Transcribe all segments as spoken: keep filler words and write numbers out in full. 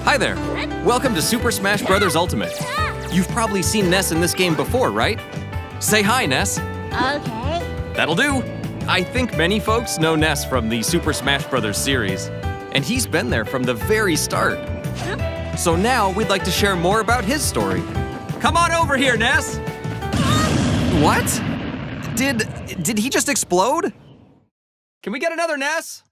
Hi there! Welcome to Super Smash Bros. Ultimate. You've probably seen Ness in this game before, right? Say hi, Ness. Okay. That'll do. I think many folks know Ness from the Super Smash Bros. Series, and he's been there from the very start. So now we'd like to share more about his story. Come on over here, Ness! What? Did, did he just explode? Can we get another Ness?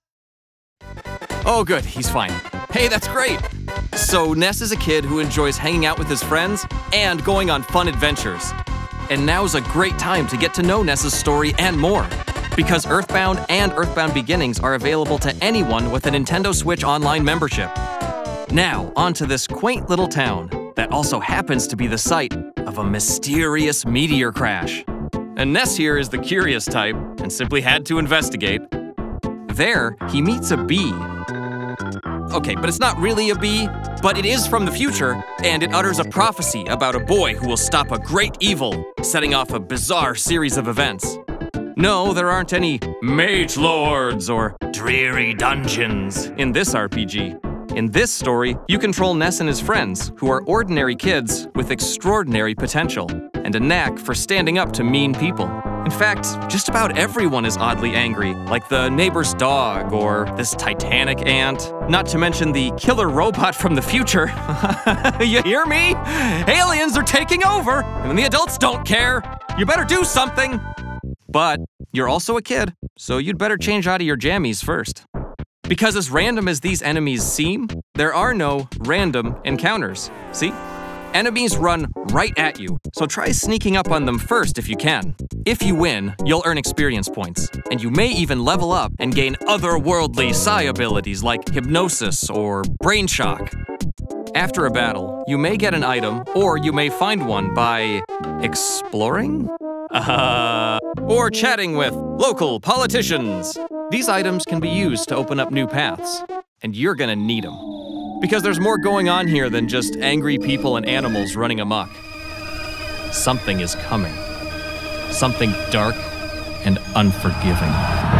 Oh good, he's fine. Hey, that's great! So Ness is a kid who enjoys hanging out with his friends and going on fun adventures. And now's a great time to get to know Ness's story and more, because Earthbound and Earthbound Beginnings are available to anyone with a Nintendo Switch Online membership. Now, onto this quaint little town that also happens to be the site of a mysterious meteor crash. And Ness here is the curious type and simply had to investigate. There, he meets a bee. Okay, but it's not really a bee, but it is from the future, and it utters a prophecy about a boy who will stop a great evil, setting off a bizarre series of events. No, there aren't any mage lords or dreary dungeons in this R P G. In this story, you control Ness and his friends, who are ordinary kids with extraordinary potential and a knack for standing up to mean people. In fact, just about everyone is oddly angry, like the neighbor's dog or this titanic ant, not to mention the killer robot from the future. You hear me? Aliens are taking over, and the adults don't care. You better do something. But you're also a kid, so you'd better change out of your jammies first. Because as random as these enemies seem, there are no random encounters. See? Enemies run right at you, so try sneaking up on them first if you can. If you win, you'll earn experience points, and you may even level up and gain otherworldly psi abilities like hypnosis or brain shock. After a battle, you may get an item, or you may find one by exploring? Uh, or chatting with local politicians. These items can be used to open up new paths, and you're gonna need them. Because there's more going on here than just angry people and animals running amok. Something is coming. Something dark and unforgiving.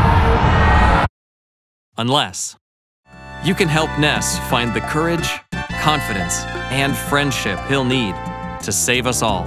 Unless you can help Ness find the courage, confidence, and friendship he'll need to save us all.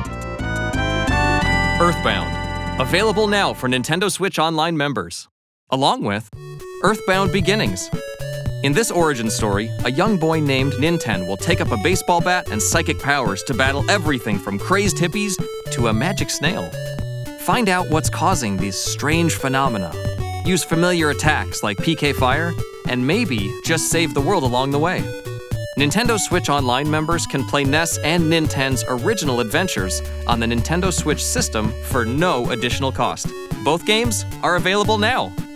Earthbound, available now for Nintendo Switch Online members, along with Earthbound Beginnings. In this origin story, a young boy named Ninten will take up a baseball bat and psychic powers to battle everything from crazed hippies to a magic snail. Find out what's causing these strange phenomena. Use familiar attacks like P K Fire, and maybe just save the world along the way. Nintendo Switch Online members can play Ness and Ninten's original adventures on the Nintendo Switch system for no additional cost. Both games are available now.